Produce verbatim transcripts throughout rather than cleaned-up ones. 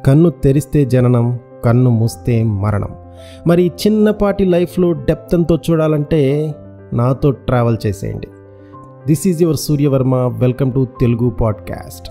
కన్ను తెరిస్తే జననం, కన్ను మూస్తే మరణం. మరి చిన్నపాటి లైఫ్లో డెప్త్ ఎంతో చూడాలంటే నాతో ట్రావెల్ చేసేయండి. This is your Surya Varma. Welcome to Telugu podcast.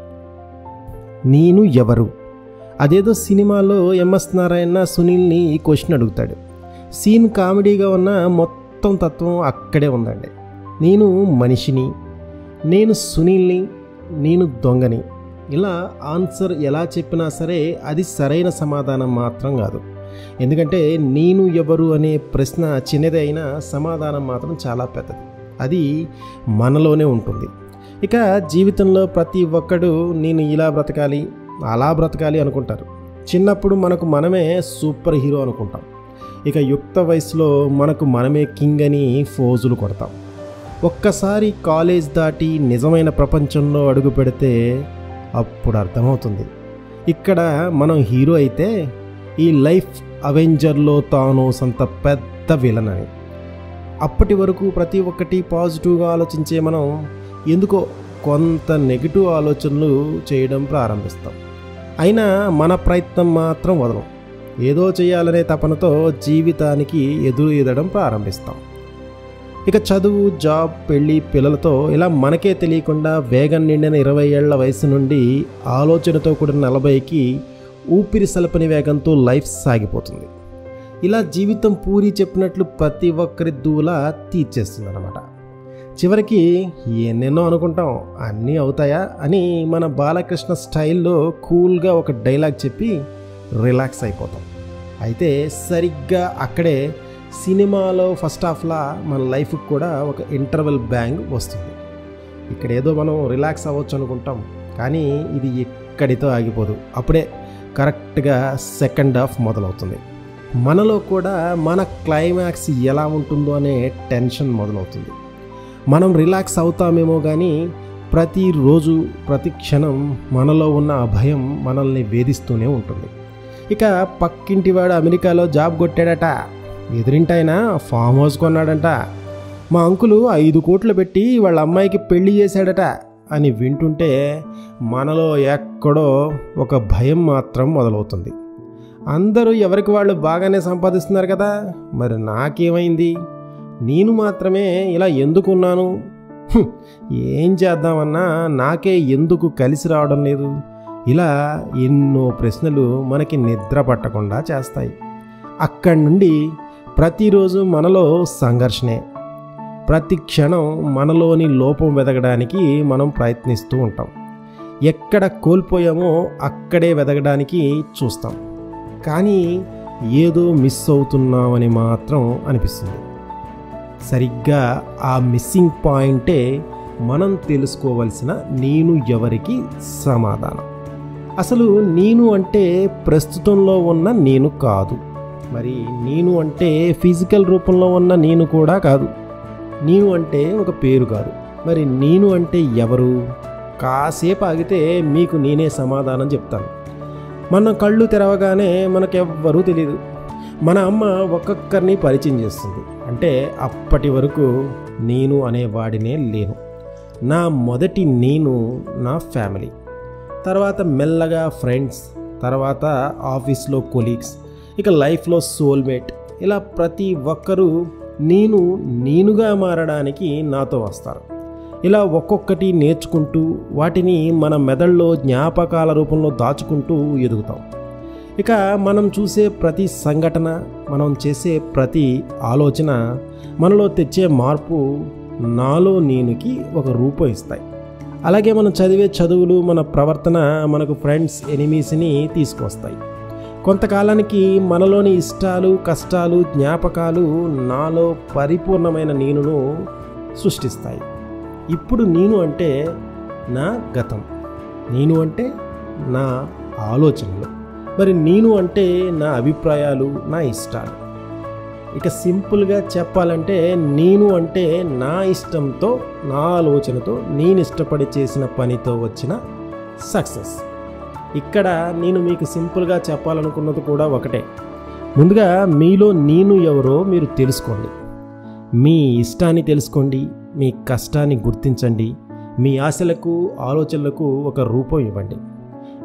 నేను ఎవరు? అదేదో సినిమాలో ఎంఎస్ నారాయణ సునీల్ని ఈ క్వశ్చన్ అడుగుతాడు. సీన్ కామెడీగా ఉన్న మొత్తం తత్వం అక్కడే ఉందండి. నేను మనిషిని, నేను సునీల్ని, నేను దొంగని. ఇలా ఆన్సర్ ఎలా చెప్పినా సరే అది సరైన సమాధానం మాత్రం కాదు. ఎందుకంటే నేను ఎవరు అనే ప్రశ్న చిన్నదే అయినా సమాధానం మాత్రం చాలా పెద్దది. అది మనలోనే ఉంటుంది. ఇక జీవితంలో ప్రతి ఒక్కడు నేను ఇలా బ్రతకాలి, అలా బ్రతకాలి అనుకుంటారు. చిన్నప్పుడు మనకు మనమే సూపర్ హీరో అనుకుంటాం. ఇక యుక్త వయసులో మనకు మనమే కింగ్ అని ఫోజులు కొడతాం. ఒక్కసారి కాలేజ్ దాటి నిజమైన ప్రపంచంలో అడుగు పెడితే అప్పుడు అర్థమవుతుంది, ఇక్కడ మనం హీరో అయితే ఈ లైఫ్ అవెంజర్లో తానోస్ అంత పెద్ద విలన్ అని. అప్పటి వరకు ప్రతి ఒక్కటి పాజిటివ్గా ఆలోచించే మనం ఎందుకో కొంత నెగిటివ్ ఆలోచనలు చేయడం ప్రారంభిస్తాం. అయినా మన ప్రయత్నం మాత్రం వదలం. ఏదో చేయాలనే తపనతో జీవితానికి ఎదురు ఈదడం ప్రారంభిస్తాం. ఇక చదువు, జాబ్, పెళ్ళి, పిల్లలతో ఇలా మనకే తెలియకుండా వేగం నిండిన ఇరవై ఏళ్ల వయసు నుండి ఆలోచనతో కూడిన నలభైకి ఊపిరి సలపని వేగంతో లైఫ్ సాగిపోతుంది. ఇలా జీవితం పూరి చెప్పినట్లు ప్రతి ఒక్కరి దూలా తీర్చేస్తుంది అన్నమాట. చివరికి ఎన్నెన్నో అనుకుంటాం, అన్నీ అవుతాయా అని మన బాలకృష్ణ స్టైల్లో కూల్గా ఒక డైలాగ్ చెప్పి రిలాక్స్ అయిపోతాం. అయితే సరిగ్గా అక్కడే సినిమాలో ఫస్ట్ హాఫ్లా మన లైఫ్కి కూడా ఒక ఇంటర్వెల్ బ్యాంగ్ వస్తుంది. ఇక్కడ ఏదో మనం రిలాక్స్ అవ్వచ్చు అనుకుంటాం, కానీ ఇది ఎక్కడితో ఆగిపోదు. అప్పుడే కరెక్ట్గా సెకండ్ హాఫ్ మొదలవుతుంది. మనలో కూడా మన క్లైమాక్స్ ఎలా ఉంటుందో అనే టెన్షన్ మొదలవుతుంది. మనం రిలాక్స్ అవుతామేమో కానీ ప్రతిరోజు ప్రతి క్షణం మనలో ఉన్న ఆ భయం మనల్ని వేధిస్తూనే ఉంటుంది. ఇక పక్కింటివాడు అమెరికాలో జాబ్ కొట్టాడట, ఎదురింటాయన ఫామ్ హౌస్ కొన్నాడంట, మా అంకులు ఐదు కోట్లు పెట్టి వాళ్ళ అమ్మాయికి పెళ్లి చేశాడట అని వింటుంటే మనలో ఎక్కడో ఒక భయం మాత్రం మొదలవుతుంది. అందరూ ఎవరికి వాళ్ళు బాగానే సంపాదిస్తున్నారు కదా, మరి నాకేమైంది? నేను మాత్రమే ఇలా ఎందుకున్నాను? ఏం చేద్దామన్నా నాకే ఎందుకు కలిసి రావడం లేదు? ఇలా ఎన్నో ప్రశ్నలు మనకి నిద్ర పట్టకుండా చేస్తాయి. అక్కడి నుండి ప్రతిరోజు మనలో సంఘర్షణే. ప్రతి క్షణం మనలోని లోపం వెతకడానికి మనం ప్రయత్నిస్తూ ఉంటాం. ఎక్కడ కోల్పోయామో అక్కడే వెతకడానికి చూస్తాం, కానీ ఏదో మిస్ అవుతున్నామని మాత్రం అనిపిస్తుంది. సరిగ్గా ఆ మిస్సింగ్ పాయింటే మనం తెలుసుకోవలసిన నేను ఎవరికి సమాధానం. అసలు నేను అంటే ప్రస్తుతంలో ఉన్న నేను కాదు. మరి నేను అంటే ఫిజికల్ రూపంలో ఉన్న నేను కూడా కాదు. నేను అంటే ఒక పేరు కాదు. మరి నేను అంటే ఎవరు? కాసేపు ఆగితే మీకు నేనే సమాధానం చెప్తాను. మన కళ్ళు తెరవగానే మనకెవ్వరూ తెలియదు. మన అమ్మ ఒక్కొక్కరిని పరిచయం చేస్తుంది. అంటే అప్పటి వరకు నేను అనేవాడినే లేను. నా మొదటి నేను నా ఫ్యామిలీ, తర్వాత మెల్లగా ఫ్రెండ్స్, తర్వాత ఆఫీస్లో కొలీగ్స్, ఇక లైఫ్లో సోల్మేట్. ఇలా ప్రతి ఒక్కరూ నేను నేనుగా మారడానికి నాతో వస్తారు. ఇలా ఒక్కొక్కటి నేర్చుకుంటూ వాటిని మన మెదడులో జ్ఞాపకాల రూపంలో దాచుకుంటూ ఎదుగుతాం. ఇక మనం చూసే ప్రతి సంఘటన, మనం చేసే ప్రతి ఆలోచన మనలో తెచ్చే మార్పు నాలో నేనుకి ఒక రూపం ఇస్తాయి. అలాగే మనం చదివే చదువులు, మన ప్రవర్తన మనకు ఫ్రెండ్స్, ఎనిమీస్ని తీసుకొస్తాయి. కొంతకాలానికి మనలోని ఇష్టాలు, కష్టాలు, జ్ఞాపకాలు నాలో పరిపూర్ణమైన నేనును సృష్టిస్తాయి. ఇప్పుడు నేను అంటే నా గతం, నేను అంటే నా ఆలోచనలు, మరి నేను అంటే నా అభిప్రాయాలు, నా ఇష్టాలు. ఇక సింపుల్గా చెప్పాలంటే నేను అంటే నా ఇష్టంతో, నా ఆలోచనతో, నేను ఇష్టపడి చేసిన పనితో వచ్చిన సక్సెస్. ఇక్కడ నేను మీకు సింపుల్గా చెప్పాలనుకున్నది కూడా ఒకటే. ముందుగా మీలో నేను ఎవరో మీరు తెలుసుకోండి. మీ ఇష్టాన్ని తెలుసుకోండి, మీ కష్టాన్ని గుర్తించండి, మీ ఆశలకు ఆలోచనలకు ఒక రూపం ఇవ్వండి.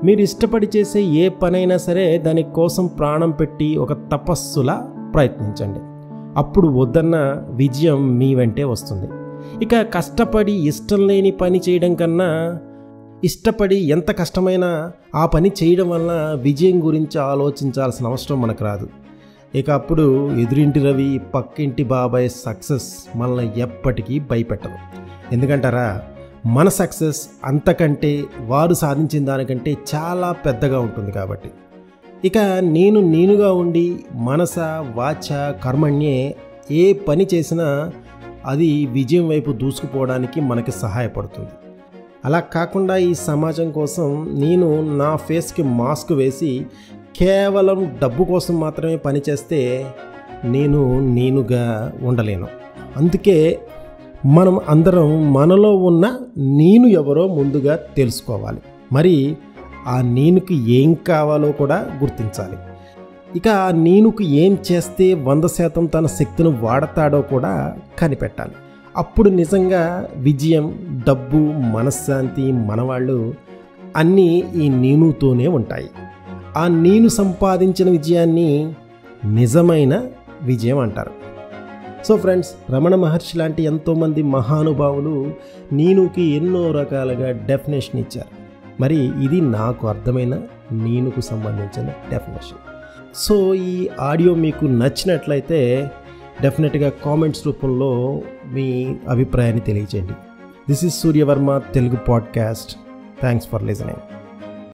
మీరు ఇష్టపడి చేసే ఏ పనైనా సరే దానికోసం ప్రాణం పెట్టి ఒక తపస్సులా ప్రయత్నించండి. అప్పుడు వద్దన్న విజయం మీ వెంటే వస్తుంది. ఇక కష్టపడి ఇష్టం లేని పని చేయడం కన్నా ఇష్టపడి ఎంత కష్టమైనా ఆ పని చేయడం వల్ల విజయం గురించి ఆలోచించాల్సిన అవసరం మనకు రాదు. ఇక అప్పుడు ఎదురింటి రవి, పక్కింటి బాబాయ్ సక్సెస్ మనల్ని ఎప్పటికీ భయపెట్టదు. ఎందుకంటారా, మన సక్సెస్ అంతకంటే వారు సాధించిన దానికంటే చాలా పెద్దగా ఉంటుంది కాబట్టి. ఇక నేను నేనుగా ఉండి మనస వాచ కర్మణ్యే ఏ పని చేసినా అది విజయం వైపు దూసుకుపోవడానికి మనకి సహాయపడుతుంది. అలా కాకుండా ఈ సమాజం కోసం నేను నా ఫేస్కి మాస్క్ వేసి కేవలం డబ్బు కోసం మాత్రమే పనిచేస్తే నేను నేనుగా ఉండలేను. అందుకే మనం అందరం మనలో ఉన్న నేను ఎవరో ముందుగా తెలుసుకోవాలి. మరి ఆ నేనుకి ఏం కావాలో కూడా గుర్తించాలి. ఇక ఆ నేనుకు ఏం చేస్తే వంద శాతం తన శక్తిని వాడతాడో కూడా కనిపెట్టాలి. అప్పుడు నిజంగా విజయం, డబ్బు, మనశ్శాంతి, మనవాళ్ళు అన్నీ ఈ నేనుతోనే ఉంటాయి. ఆ నేను సంపాదించిన విజయాన్ని నిజమైన విజయం అంటారు. సో ఫ్రెండ్స్, రమణ మహర్షి లాంటి ఎంతోమంది మహానుభావులు నేనుకి ఎన్నో రకాలుగా డెఫినేషన్ ఇచ్చారు. మరి ఇది నాకు అర్థమైన నేనుకు సంబంధించిన డెఫినేషన్. సో ఈ ఆడియో మీకు నచ్చినట్లయితే డెఫినెట్గా కామెంట్స్ రూపంలో మీ అభిప్రాయాన్ని తెలియజేయండి. This is Surya Varma Telugu podcast. Thanks for listening.